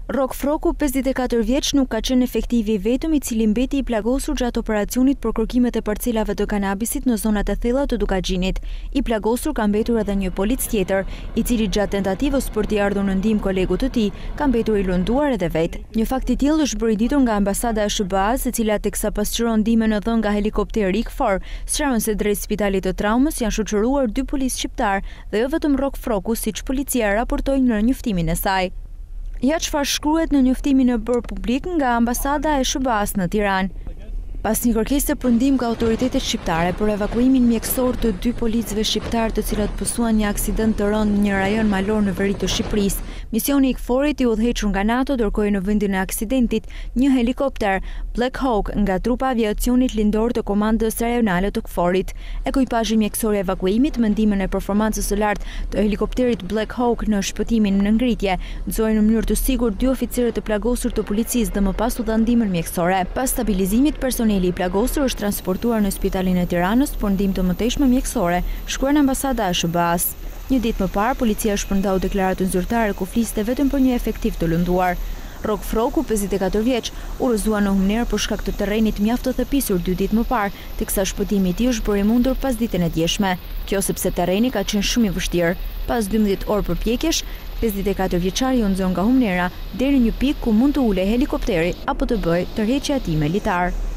Rok Froku, 54 vjeç, nuk ka qenë efektivi i vetëm I cili mbeti I plagosur gjatë operacionit për kërkimet e parcelave të kanabisit në zonat e thella të Dukagjinit. I plagosur ka mbetur edhe një polic tjetër, I cili gjatë tentativës për t'i ardhur në ndihmë kolegut të tij, ka mbetur I lënduar edhe vet. Një fakt I tillë është bërë I ditur nga ambasada e SBA-s, e cila teksa pasqyron ndihmën e dhënë nga helikopteri IKFOR, sqaron se drejt spitalit të traumës janë shoqëruar 2 policë shqiptar dhe jo vetëm Rok Froku, siç policia raportoi në njoftimin e saj. Ja çfarë shkruhet në njoftimin e bërë publik nga ambasada e SBA-s në Tiranë. Pas një kërkese për ndihmë nga autoritetet shqiptare për evakuimin mjekësor të 2 policëve shqiptar të cilat pësuan një aksident të rënd në një rajon malor në veri të Shqipërisë, misioni I KFOR-it I udhëhequr nga NATO dërkoi në vendin e aksidentit një helikopter Black Hawk nga trupa aviacionit lindor të komandës rajonale të KFOR-it. Ekuipazhi mjekësor I evakuimit me ndihmën e performancës së lartë të helikopterit Black Hawk në shpëtimin në ngritje, nxori në mënyrë të sigurt 2 oficerë të plagosur të policisë dhe më pas u dha ndihmën mjekësore. Pas stabilizimit personeli I plagosur është transportuar në spitalin e Tiranës për ndihmë të mëtejshme mjekësore, shkruan ambasada e SBA-s. Një ditë më parë, policia shpërndau deklaratën zyrtare ku fliste vetëm për një efektiv të lënduar. Rok Froku, 54 vjeç, u rrëzua në humner për shkak të terrenit mjaft të thepisur 2 ditë më parë, teksa shpëtimi I tij është bërë I mundur pas ditën e djeshme. Kjo sepse terreni ka qenë shumë I vështirë. Pas 12 orë përpjekjesh, 54 vjeçari u nxon nga humnera deri në një pikë ku mund të ulej helikopteri apo të bëjë tërheqje ati militar.